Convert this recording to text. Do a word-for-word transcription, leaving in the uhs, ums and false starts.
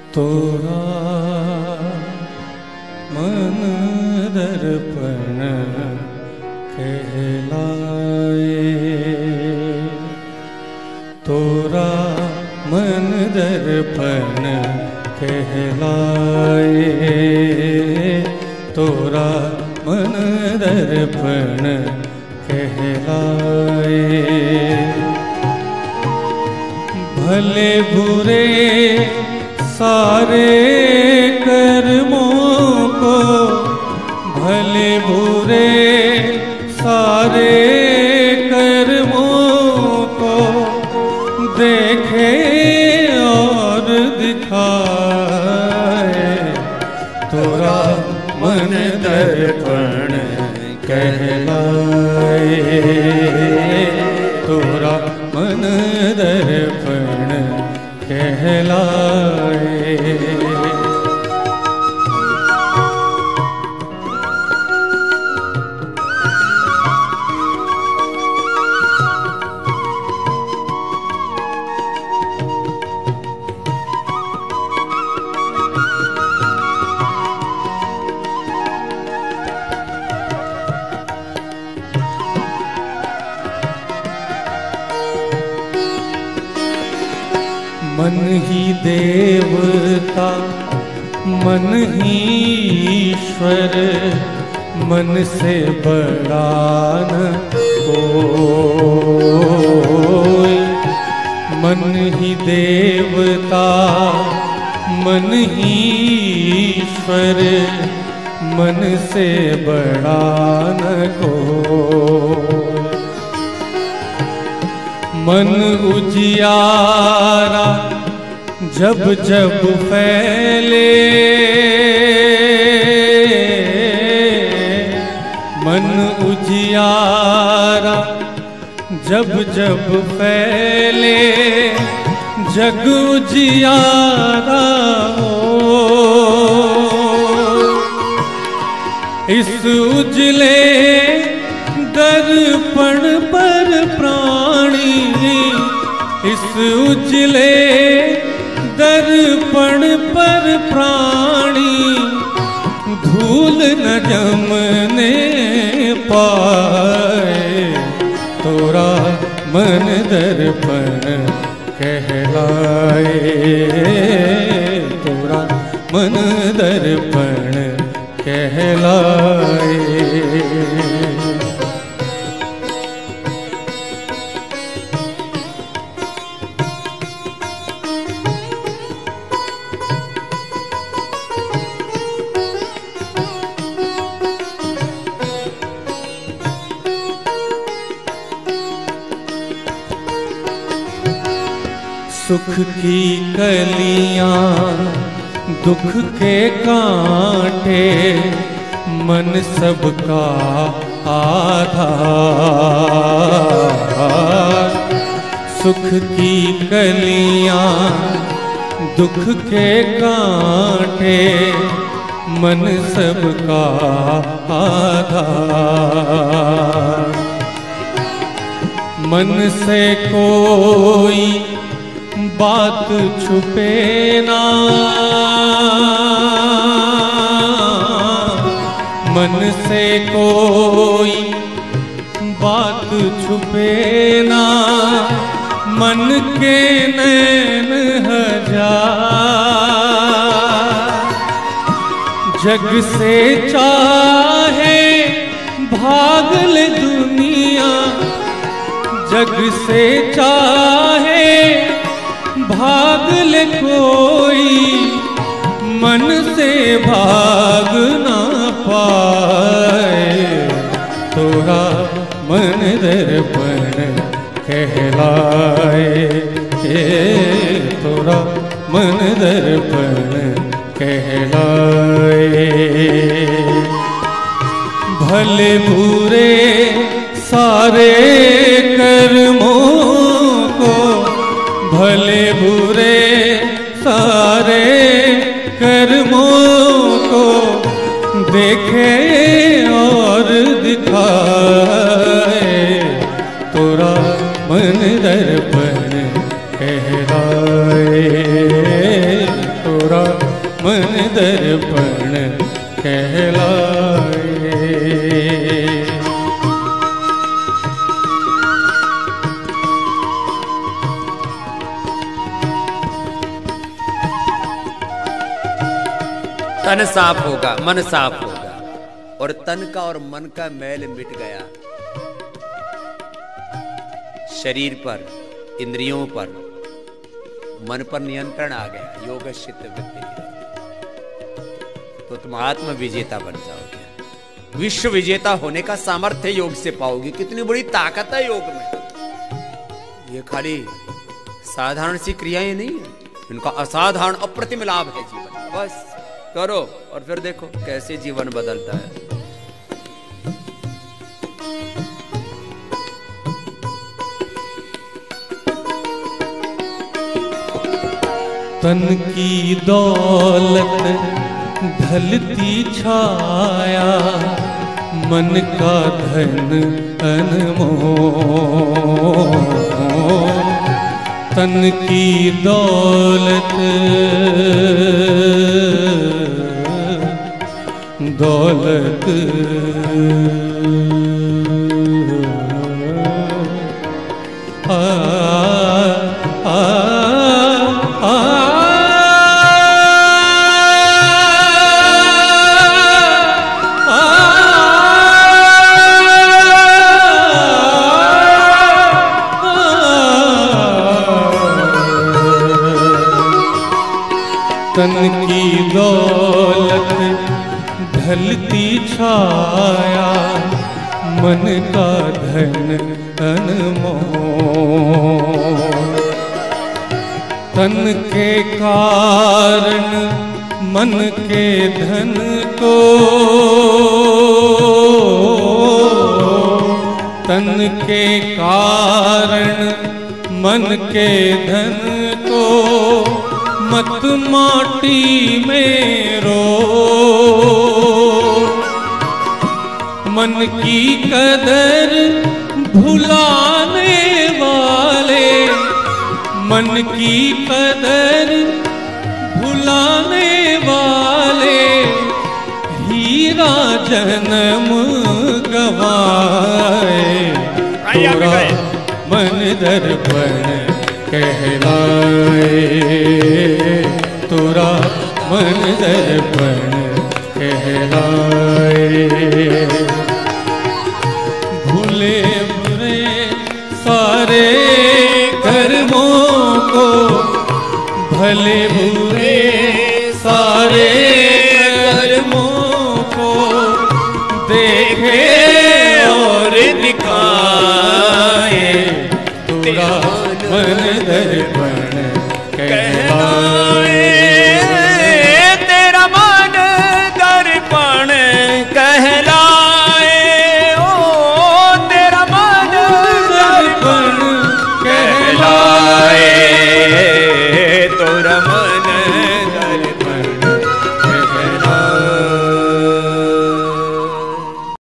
तोरा मन दर्पण कहलाए, तोरा मन दर्पण कहलाए, तोरा मन दर्पण कहलाए। भले बुरे सारे कर्मों को, भले बुरे सारे कर्मों को देखे और दिखाए, तोरा मन दर्पण कहलाए, तोरा मन दर्पण कहलाए। मन ही देवता मन ही ईश्वर, मन से बड़ा न कोई। मन ही देवता मन ही ईश्वर, मन से बड़ा न कोई। मन उजियारा जब जब फैले, मन उजियारा जब जब फैले, जग उजियारा हो। इस उजले दर्पण पर प्राणी, इस उजले दर्पण पर प्राणी धूल न जमने पाए, तोरा मन दर्पण कहलाए, तोरा मन दर्पण कहलाए। सुख की कलियां दुख के कांटे, मन सबका आधार। सुख की कलियां दुख के कांटे, मन सबका आधार। मन से कोई बात छुपे ना, मन से कोई बात छुपे ना, मन के नैन हजार। जग से चाहे भाग ले दुनिया, जग से चाहे भाग ले कोई, मन से भाग ना पाए, तोरा मन दर्पण कहलाए, तोरा मन दर्पण कहलाए। भले बुरे सारे कर्मों को, भले बुरे सारे कर्मों को देखे और दिखाए, तोरा मन दर्पण कहलाए, तोरा कहलाए। तन साफ होगा, मन साफ होगा, और तन का और मन का मैल मिट गया। शरीर पर, इंद्रियों पर, मन पर नियंत्रण आ गया, योग चित्त वृत्ति, तो तुम आत्म विजेता बन जाओगे। विश्व विजेता होने का सामर्थ्य योग से पाओगे। कितनी बड़ी ताकत है योग में। ये खाली साधारण सी क्रियाएं नहीं है, इनका असाधारण अप्रतिम लाभ है जीवन में। बस करो और फिर देखो कैसे जीवन बदलता है। तन की दौलत ढलती छाया, मन का धन अनमोल। तन की दौलत दौलत आ, आ, आ, तन की दौलत ढलती छाया, मन का धन अनमोल। तन के कारण मन के धन को, तन के कारण मन के धन को, मत माटी में रो। मन की कदर भुलाने वाले, मन की कदर भुलाने वाले, हीरा जन्म गवाए। पूरा मन दर्पण कहलाए, तुरा मन दर्पण कहलाए। भूले बुरे सारे कर्मों को, भले बुरे सारे कर्मों को देखे